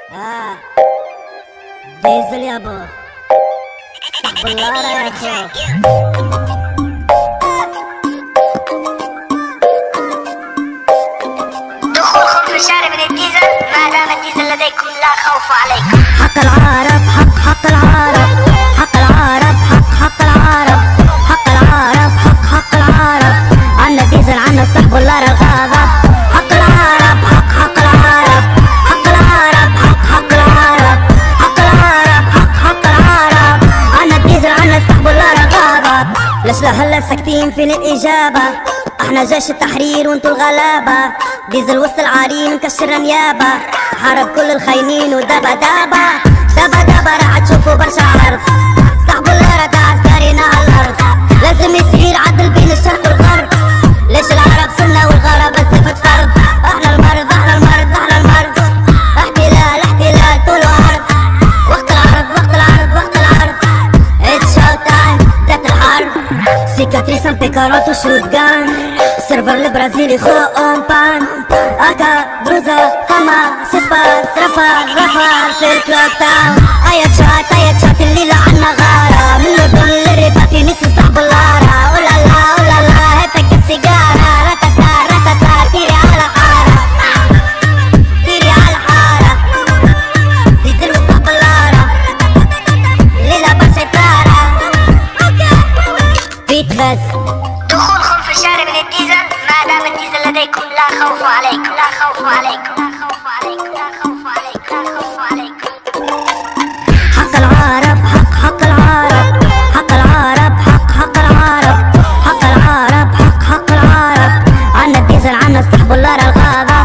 اه ديزل يابا بالله يا اخو. دخولكم في الشارع من الديزل ما دام الديزل لديكم لا خوف عليكم. حق العرب حق العرب حق العرب حق العرب حق العرب حق العرب عنا الديزل عنا استحب الله الغضب. حق العرب حق العرب حق العرب حق العرب حق العرب حق العرب عنا الديزل عنا استحب الله الغضب. ليش لهلا ساكتين فين الإجابة؟ احنا جيش التحرير وانتو الغلابة. ديزل وسط العارين مكشر نيابة. حارب كل الخاينين ودبا دابا دبا دبا راح تشوفوا برشا عرض. استحبوا الله رد عسكرينا على الارض. لازم يصير عدل بين الشرق والغرب. ليش العرب سنة والغرب بس صفة فرد؟ احنا المرض احنا المرض احنا المرض. احتلال احتلال طول وعرض. وقت العرض وقت العرض وقت العرض. اتس شو تايم بدات الحرب. سيكاتريس امبيكارات وشوت جان. سيرفر البرازيلي خو اون بان. اكا بروزا فما سيسباس رفا في الكلوك تاون. ايا تشات الليلة عنا غارة. من الأردن للرباطي ناس استحبوا اللارة. اولا لا هاتك السيجارة. رتتا رتتا تيري على حارة تيري على حارة. ديزل واستحبوا اللارة. الليلة برشا إثارة. بيت غاز. دخولكم في الشارع من الديزل ما دام الديزل لديكم لا خوف عليكم لا خوف عليكم لا خوف عليكم لا خوف عليكم لا خوف عليكم. حق العرب حق العرب حق العرب حق العرب حق العرب حق العرب عنا الديزل عنا استحبوا الله الغضب.